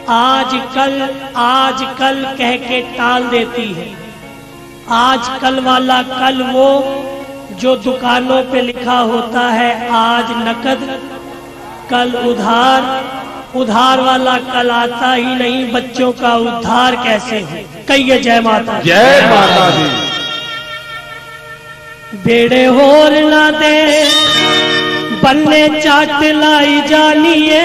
आजकल कह के टाल देती है। आजकल वाला कल वो जो दुकानों पे लिखा होता है आज नकद कल उधार, उधार वाला कल आता ही नहीं। बच्चों का उद्धार कैसे है? कहिए जय माता दी। जय माता दी। बेड़े होर ना दे बन्ने चाट लाई जानिए,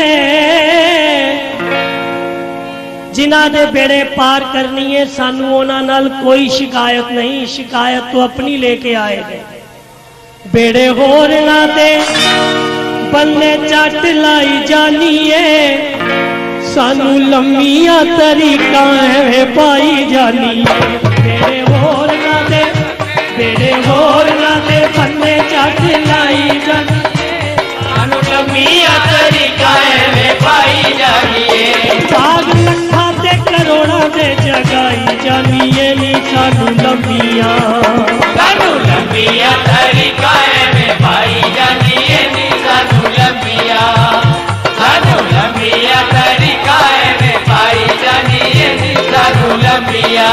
जिन्हां दे बेड़े पार करनी है सानू उन्हां नाल कोई शिकायत नहीं, शिकायत तो अपनी लेके आए। बेड़े होर ना दे बन्ने चाट लाई जानिए, सानू लम्मियां तरीका है पाई जानिए। बेड़े होर ना दे, बेड़े होर ना दे बन्ने चाट लाई जानिए, सानू लम्मियां तरीका है पाई जानिए। बाग लखा ते करोड़ा दे जगाई जानिए नी सानू लम्मियां, सानू लम्मियां तरीका है पाई जानिए नी सानू लम्मियां, सानू लम्मियां तरीका है पाई जानिए नी सानू लम्मियां।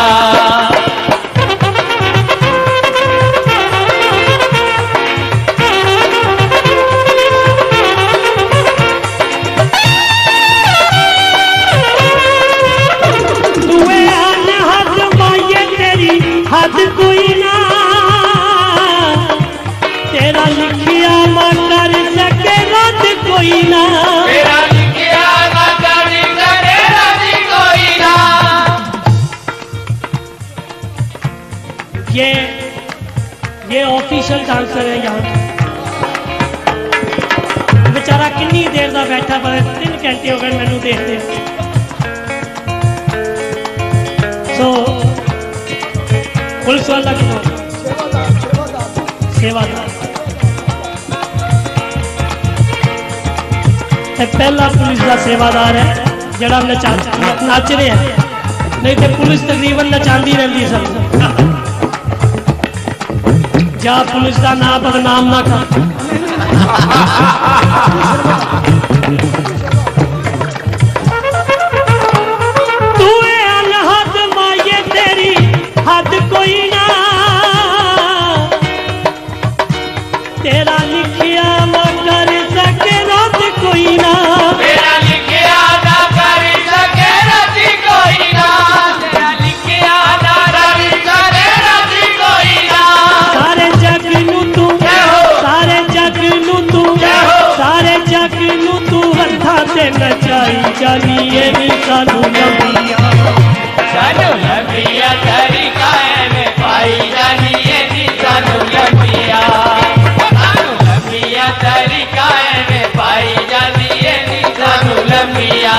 हद कोई ना तेरा लिखिया मां कर सके रद कोई ना, तेरा लिखिया मां कर सके रद कोई ना। ये ऑफिशियल डांसर है यहाँ बेचारा कितनी देर का बैठा पर 3 घंटे हो गए मैनू देखते। सो पुलिस वाला सेवादार पहला पुलिस का सेवादार है जड़ा नच रहे हैं, नहीं तो पुलिस तकरीबन नचाती रहती सब। जा पुलिस का नाम बदनाम ना कर। हद कोई ना तेरा लिखिया ना कर सके रद कोई ना, तेरा लिखिया ना कर सके रद कोई ना, तेरा लिखिया ना कर सके रद कोई ना। सारे जग नू तू, सारे जग नू तू, सारे जग नू तू हत्था ते नचाई जानिए नी सानू लम्मियां, सानू लम्मियां तरीका है पाई जानिए नी सानू लम्मियां, सानू लम्मियां तरीका है पाई जानिए नी सानू लम्मियां।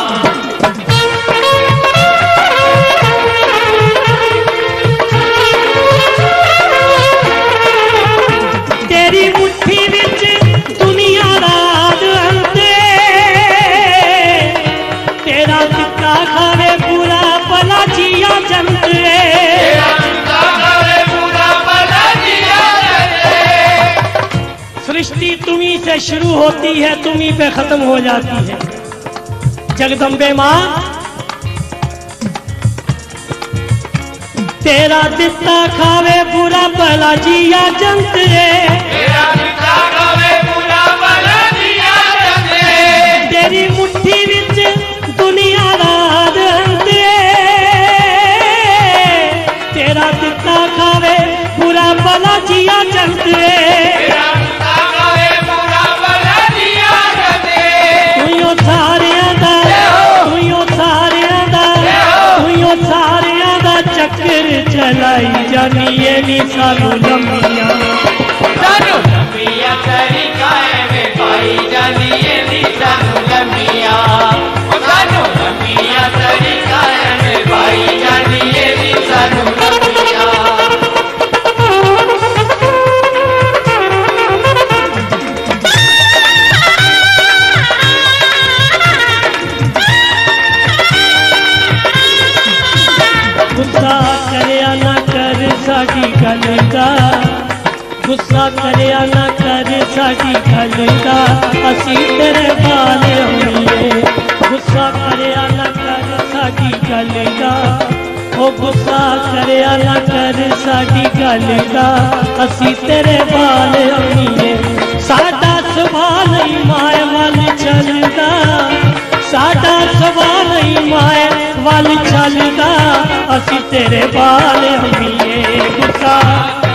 तेरी मुट्ठी विच दुनिया राज अंते, तेरा दिता खावे पूरा भला जिया जंते, तेरा दिता खावे पूरा भला जिया जंते। सृष्टि तुम्ही से शुरू होती है तुम्ही पे खत्म हो जाती है। जगदम्बे माँ तेरा दिता खावे पूरा भला जिया जंते, तेरा दिता खावे पूरा भला जिया जंते। तेरी मुट्ठी विच दुनिया राज अंते, तेरा दिता खावे पूरा भला जिया जंते, तेरा दिता खावे पूरा भला जिया जंते। तुइयो सारियां दा, तुइयो सारियां दा, तुइयो सारियां दा चक्कर चलाई जानिए नी सानू लम्मियां, सानू लम्मियां तरीका है पाई जानिए नी सानू लम्मियां, सानू लम्मियां तरीका है पाई जानिए नी सानू लम्मियां। गुस्सा करया ना कर साडी गल दा, गुस्सा करया ना कर साडी गल दा, असी तेरे बाल होइए। गुस्सा करया ना गल दा, ओ गुस्सा करया ना कर साडी गल दा, असी तेरे बाल अमीए साडा सुभाऽ नहीं माए वल चलदा, साडा सुभाऽ नहीं माए वल चलदा, असी तेरे बाल अमीए गुस्सा